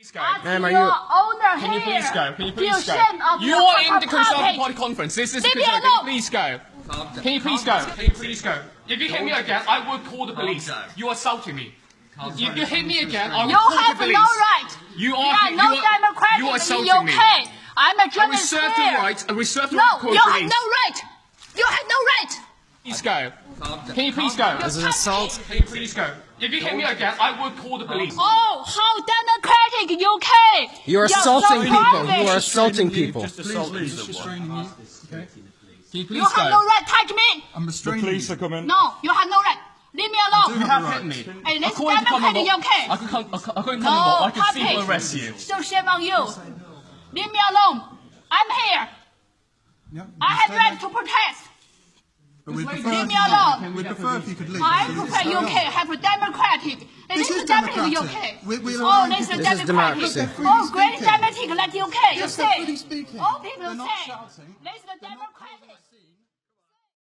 Ma'am, are you... Can you please go? Can you please go? You are in the Conservative Party conference. This is the Conservative. Can you please go? Can you please go? Can you please go? If you hit me again, I will call the police. You are assaulting me. If you hit me again, I will call the police. You have no right. You are democratic you are assaulting in the UK. me. I'm a journalist here. I reserve the right to call the police. No, you have no right. You have no right. Please go. Can you please go? As an assault. Can you please go? If you hit me again, I will call the police. Oh, how democratic UK! You're assaulting people. You are assaulting people. Please, restraining you. Okay. Can you please You have no right to touch me. I'm restraining you. The police are coming. No, you have no right. Leave me alone. You have hit me. Hey, this democratic UK. According to I can see will arrest you. So shame on you. Leave me alone. I'm here. Yeah, I have right to protest. But we'd prefer Leave me alone. We'd prefer if you could leave. I prefer UK have a democratic. This is democratic democratic. UK. Oh, this is This is democracy. democratic. Oh, great democratic like UK. You say. They're freely speaking. All people They're not say. shouting. This is the democratic.